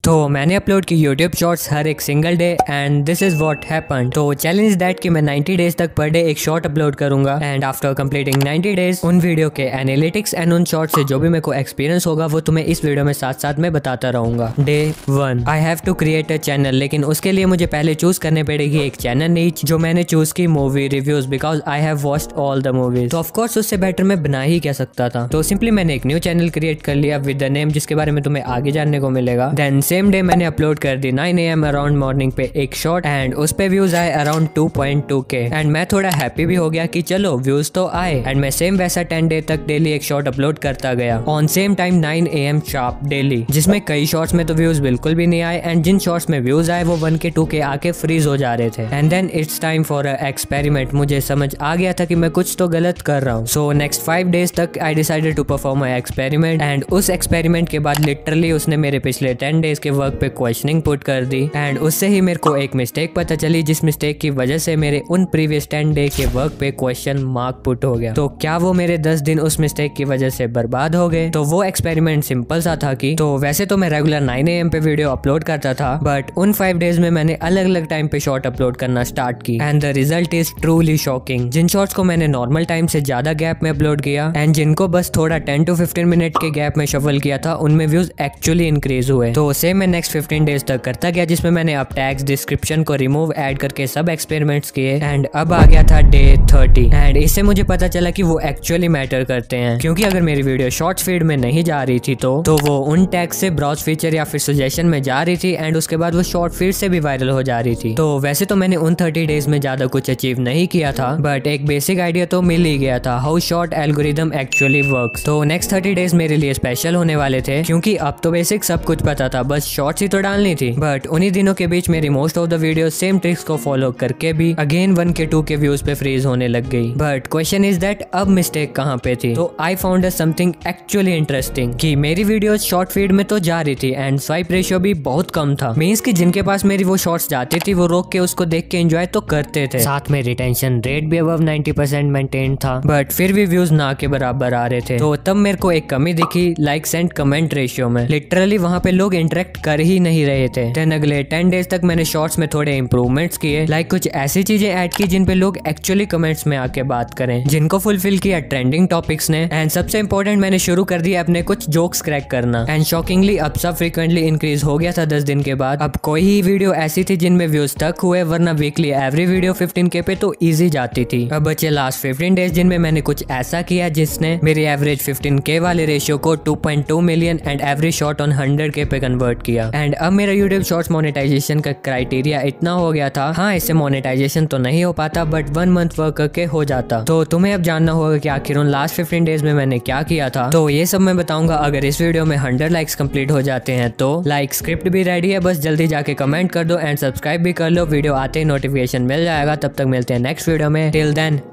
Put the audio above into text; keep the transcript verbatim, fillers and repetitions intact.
तो मैंने अपलोड की यूट्यूब शॉर्ट्स हर एक single day and this is what happened. तो चैलेंज दैट कि मैं नाइंटी डेज तक पर डे एक शॉर्ट अपलोड करूंगा and after completing ninety days उन वीडियो के एनालिटिक्स एंड उन शॉर्ट से जो भी मेरे को एक्सपीरियंस होगा वो तुम्हें इस वीडियो में साथ साथ में बताता रहूंगा। Day one, I have to create a channel, लेकिन उसके लिए मुझे पहले चूज करने पड़ेगी एक चैनल नीच। जो मैंने चूज की movie reviews, because I have watched all the movies. तो ऑफकोर्स उससे बेटर मैं बना ही क्या सकता था। तो सिंपली मैंने एक न्यू चैनल क्रिएट कर लिया विद द नेम जिसके बारे में तुम्हें आगे जानने को मिलेगा। देन सेम डे मैंने अपलोड कर दी nine A M around morning पे एक शॉर्ट एंड उस पे व्यूज आए around two point two K and मैं थोड़ा हैप्पी भी हो गया कि चलो व्यूज तो आए। एंड मैं सेम वैसा टेन डे तक डेली एक शॉर्ट अपलोड करता गया on same time nine A M sharp daily, जिसमें कई शॉर्ट्स में तो व्यूज बिल्कुल भी नहीं आए एंड जिन शॉर्ट्स में व्यूज आए वो वन के टू के आके फ्रीज हो जा रहे थे। And then it's time for a experiment. मुझे समझ आ गया था कि मैं कुछ तो गलत कर रहा हूँ। सो नेक्स्ट फाइव डेज तक I decided to perform a experiment and उस एक्सपेरिमेंट के बाद लिटरली उसने मेरे पिछले टेन डेज के वर्क पे क्वेश्चनिंग पुट कर दी एंड उससे ही मेरे को एक मिस्टेक पता चली जिस मिस्टेक की वजह से मेरे उन प्रीवियस टेन डे के वर्क पे क्वेश्चन मार्क पुट हो गया। तो क्या वो मेरे दस दिन उस मिस्टेक की वजह से बर्बाद हो गए? तो वो एक्सपेरिमेंट सिंपल सा था कि तो वैसे तो मैं रेगुलर नाइन ए एम पे वीडियो अपलोड करता था बट उन फाइव डेज में मैंने अलग अलग टाइम पे शॉर्ट अपलोड करना स्टार्ट की and the result is truly shocking. जिन शॉर्ट्स को मैंने नॉर्मल टाइम से ज्यादा गैप में अपलोड किया एंड जिनको बस थोड़ा टेन टू फिफ्टीन मिनट के गैप में शफल किया था उनमें व्यूज एक्चुअली इंक्रीज हुए। तो सेम मैं नेक्स्ट फिफ्टीन डेज तक करता गया जिसमें मैंने अब टैग्स डिस्क्रिप्शन को रिमूव ऐड करके सब एक्सपेरिमेंट्स किए एंड अब आ गया था डे थर्टी एंड इससे मुझे पता चला कि वो एक्चुअली मैटर करते हैं, क्योंकि अगर मेरी वीडियो शॉर्ट्स फीड में नहीं जा रही थी तो तो वो उन टैग्स से ब्राउज फीचर या फिर सजेशन में जा रही थी एंड उसके बाद वो शॉर्ट फीड से भी वायरल हो जा रही थी। तो वैसे तो मैंने उन थर्टी डेज में ज्यादा कुछ अचीव नहीं किया था बट एक बेसिक आइडिया तो मिल ही गया था how short algorithm actually works. तो नेक्स्ट थर्टी डेज मेरे लिए स्पेशल होने वाले थे क्योंकि अब तो बेसिक सब कुछ पता था, बस शॉर्ट्स ही तो डालनी थी। बट उन्हीं दिनों के बीच मेरी most of the video same tricks को फॉलो करके भी again one K two K views पे फ्रीज होने लग गई। बट क्वेश्चन इज दैट अब मिस्टेक कहाँ पे थी? तो I found something actually interesting कि मेरी वीडियो शॉर्ट फीड में तो जा रही थी एंड स्वाइप रेशियो भी बहुत कम था। मींस कि जिनके पास मेरी वो शॉर्ट्स जाती थी वो रोक के उसको देख के एंजॉय तो करते थे, साथ में रिटेंशन रेट भी अबव नाइंटी परसेंट मेंटेन था बट फिर भी व्यूज ना के बराबर आ रहे थे। तो तब मेरे को एक कमी दिखी लाइक्स एंड कमेंट रेशियो में। लिटरली वहाँ पे लोग इंटरेक्ट कर ही नहीं रहे थे। देन अगले टेन डेज तक मैंने शॉर्ट्स में थोड़े इंप्रूवमेंट्स किए, लाइक कुछ ऐसी चीजें ऐड की जिन पे लोग एक्चुअली कमेंट्स में आके बात करें, जिनको फुलफिल किया ट्रेंडिंग टॉपिक्स ने। एंड सबसे इंपॉर्टेंट मैंने शुरू कर दिया अपने कुछ जोक्स क्रैक करना एंड शॉकिंगली अब सब फ्रीक्वेंटली इंक्रीज हो गया था दस दिन के बाद। अब कोई ही वीडियो ऐसी थी जिनमें व्यूज तक हुए, वरना वीकली एवरी वीडियो फिफ्टीन के पे तो इजी जाती थी। अब बचे लास्ट फिफ्टीन डेज जिनमें मैंने कुछ ऐसा किया जिसने मेरी एवरेज फिफ्टीन के वाले रेशियो को two point two million and average short on hundred K पे कन्वर्ट किया। एंड अब मेरा यूट्यूब शॉर्ट्स मोनेटाइजेशन का क्राइटेरिया इतना हो गया था, हाँ इससे मोनेटाइजेशन तो नहीं हो पाता बट वन मंथ वर्क करके हो जाता। तो तुम्हें अब जानना होगा कि आखिर उन लास्ट फिफ्टीन डेज में मैंने क्या किया था। तो ये सब मैं बताऊंगा अगर इस वीडियो में हंड्रेड लाइक्स कंप्लीट हो जाते हैं। तो लाइक स्क्रिप्ट भी रेडी है, बस जल्दी जाके कमेंट कर दो एंड सब्सक्राइब भी कर लो। वीडियो आते ही नोटिफिकेशन मिल जाएगा। तब तक मिलते हैं नेक्स्ट वीडियो में। Till then